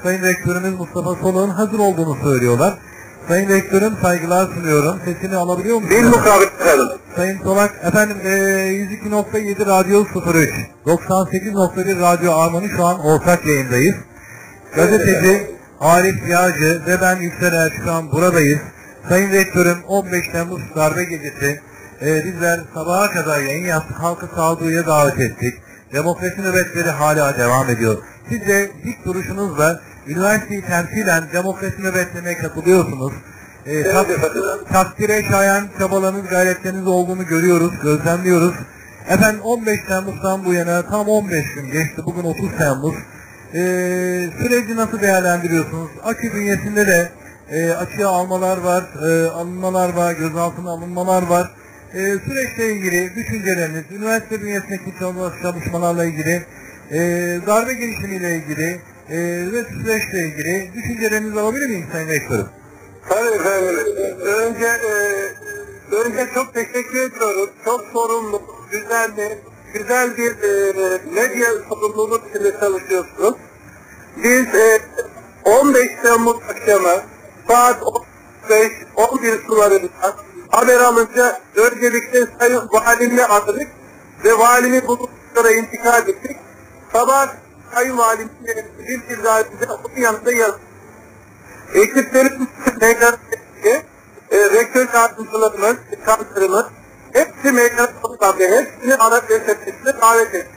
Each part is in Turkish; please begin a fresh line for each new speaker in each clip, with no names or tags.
Sayın Rektörümüz Mustafa Solak'ın hazır olduğunu söylüyorlar. Sayın Rektörüm saygılar sunuyorum. Sesini alabiliyor musunuz?
Bir mukabele efendim.
Sayın Solak, efendim 102.7 Radyo 03, 98.1 Radyo Arman'ı şu an ortak yayındayız. Gazeteci Arif Yağcı ve ben Yüksel Erçkan buradayız. Sayın Rektörüm 15 Temmuz darbe gecesi bizler sabaha kadar yayın yaptık. Halkı sağduyuya davet ettik. Demokrasi nöbetleri hala devam ediyor. Siz de dik duruşunuzla üniversiteyi temsilen demokrasi nöbetlerine katılıyorsunuz. Takdire şayan çabalarınız, gayretleriniz olduğunu görüyoruz, gözlemliyoruz. Efendim 15 Temmuz'dan bu yana tam 15 gün geçti. Bugün 30 Temmuz. Süreci nasıl değerlendiriyorsunuz? Akü bünyesinde de açığa almalar var, alınmalar var, gözaltına alınmalar var. Süreçle ilgili düşünceleriniz, üniversite bünyesindeki çalışmalarla ilgili, darbe girişimiyle ilgili ve süreçle ilgili düşüncelerinizi alabilir miyim Sayın Rektörüm?
Tabii efendim. Önce çok teşekkür ediyoruz. Çok sorumlu, güzel bir medya sorumluluk içinde çalışıyorsunuz. Biz 15 Temmuz akşamı saat 15-11 sularında haber alınca öncelikle Sayın Valimi aradık ve valimi bulunduklara intikal ettik. Sabah Sayın Valimle bir iradede onun yanında yazdık. Ekiplerin meydandaki rektör yardımcılarımız, kanserimiz hepsi meydanda toplandı. Hepsini ana dersesine davet ettik.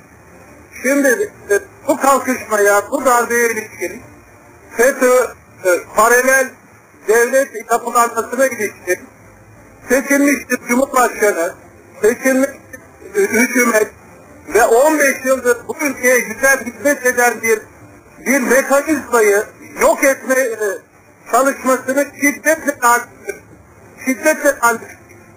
Şimdi bu kalkışmaya, bu darbeye ilişkin FETÖ paralel devlet yapılanmasına ilişkin seçilmiştir Cumhurbaşkanı, seçilmiştir hükümet ve 15 yıldır bu ülkeye güzel hizmet eden bir mekanizmayı yok etme çalışmasını şiddetle anlatır.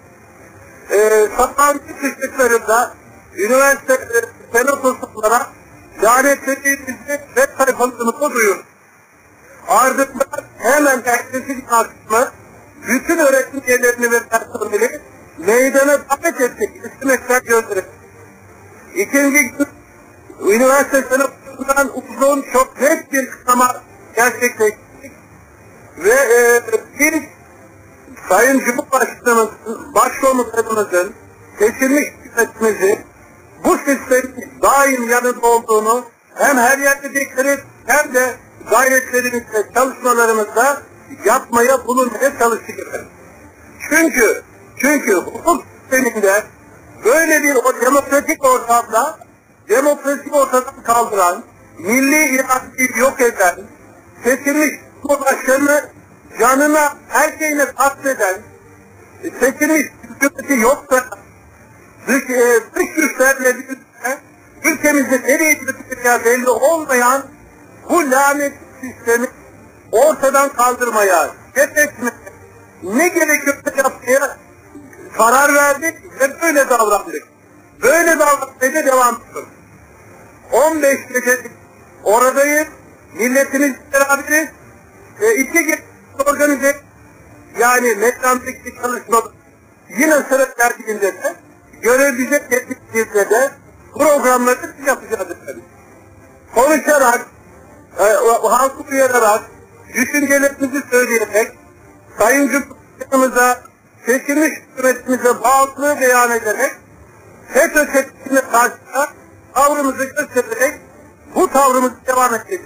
Sabahın kışlıklarında üniversite senatosu olarak lanetlediğimizi web sayfasını duyuyor. Ardından hemen ertesi tartışma bütün öğretim üyelerini ve personeli meydana davet ettik. İstemekler gönderdik. İkinci gün üniversite senatosundan uzun çok net bir kısama gerçekleştirdik. Ve biz Sayın Cumhurbaşkanımız, Başkomutanımızın seçilmiş hükümetimizi bu sistemin daim yanında olduğunu hem her yerde bekleriz hem de gayretlerimizle, çalışmalarımızla yapmaya, bulunmaya çalıştık efendim. Çünkü hukuk sisteminde böyle bir demokratik ortamda demokrasiyi ortadan kaldıran, milli iradeyi yok eden, seçilmiş Cumhurbaşkanı canına her şeyine katleden, seçilmiş hükümeti yoksa dış güçlerle birlikte ülkemizde nereye gideceği belli olmayan bu lanet sistemi ortadan kaldırmaya, etmeye, ne gerekiyorsa yapmaya karar verdik ve böyle davrandık. Böyle davranmaya devam ediyoruz. 15 gece oradayız, milletimizle beraberiz. İki gece organize, yani meydandaki çalışmalar yine sıra terkibinde de görev bize teklifinde de programları yapacağız efendim. Konuşarak, halkı uyararak, düşüncelerimizi söyleyerek, Sayın Cumhurbaşkanımıza, seçilmiş hükümetimize bağlılığı beyan ederek, FETÖ tepkisine karşı tavrımızı göstererek bu tavrımızı devam ettirdik.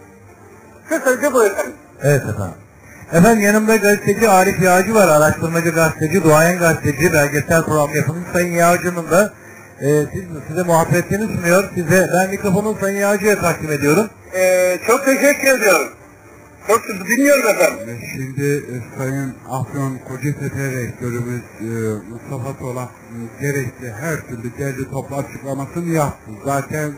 Kısaca bu efendim.
Evet efendim. Efendim yanımda gazeteci Arif Yağcı var, araştırmacı gazeteci, duayen gazeteci, belgesel program yapımcısı Sayın Yağcı'nın da size muhabbetini sunuyor. Ben mikrofonu Sayın Yağcı'ya takdim ediyorum.
Çok teşekkür ediyorum. Çok dinliyorum efendim.
Şimdi Sayın Afyon Kocatepe Rektörümüz Mustafa Solak gerekli her türlü derli toplu açıklamasını yaptı. Zaten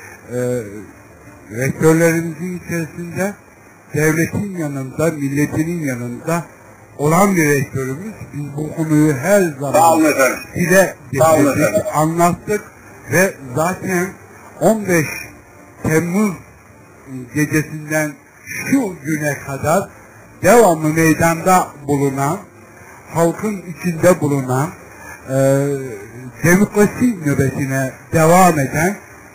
rektörlerimizin içerisinde devletin yanında, milletinin yanında olan bir rektörümüz. Biz bu konuyu her zaman dile getirdik, anlattık ve zaten 15 Temmuz gecesinden şu güne kadar devamlı meydanda bulunan, halkın içinde bulunan, demokrasi nöbetine devam eden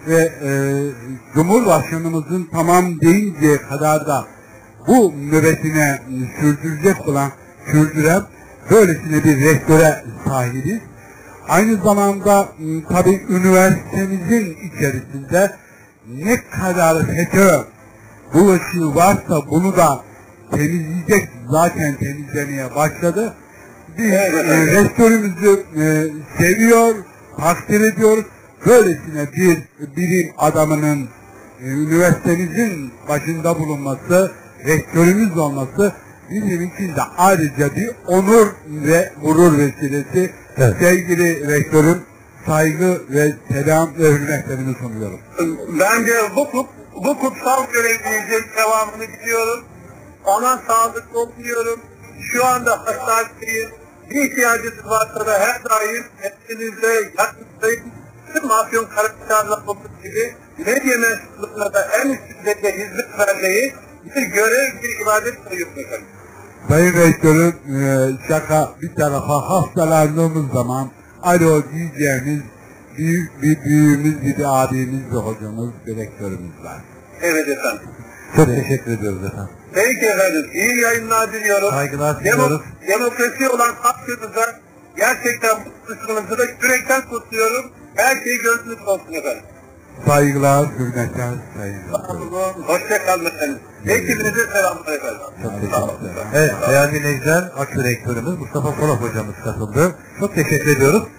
ve Cumhurbaşkanımızın tamam deyinceye kadar da bu nöbetine sürdüren böylesine bir rektöre sahibiz. Aynı zamanda tabii üniversitemizin içerisinde ne kadar FETÖ bulaşığı varsa bunu da temizleyecek, zaten temizlemeye başladı. Biz rektörümüzü seviyor, takdir ediyoruz. Böylesine bir bilim adamının üniversitemizin başında bulunması, rektörümüz olması bizim için de ayrıca bir onur ve gurur vesilesi. Evet. Sevgili rektörüm, saygı ve selam ve hürmetlerimi sunuyorum.
Bence bu kutsal görevimizin devamını diliyorum. Ona sağlık oluyorum. Şu anda hastanedeyim. Bir ihtiyacınız varsa da her daim hepinizde yakınızdayım. Tüm Afyonkarahisar'la olduğu gibi medya mensuplarına da en üst düzeyde hizmet vermeyi bir görev, bir ibadet sayıyoruz efendim.
Sayın Rektörüm, şaka bir tarafa, hastalandığımız zaman alo diyeceğimiz büyük bir büyüğümüz, bir abimiz, bir hocamız, bir rektörümüz var.
Evet efendim.
Çok teşekkür ediyoruz efendim.
Peki efendim, iyi yayınlar diliyorum.
Saygılar diliyoruz.
Demokrasi olan hakkınıza gerçekten mutlusunuzu da yürekten kutluyorum. Her şey gönlünüz olsun efendim.
Saygılar, hürmetler, sayın rektörüm.
Hoşça kalın efendim. Ekibinize selamlar efendim.
Çok teşekkür ederim. Evet, değerli dinleyiciler, Akü rektörümüz Mustafa Solak hocamız katıldı. Çok teşekkür ediyoruz.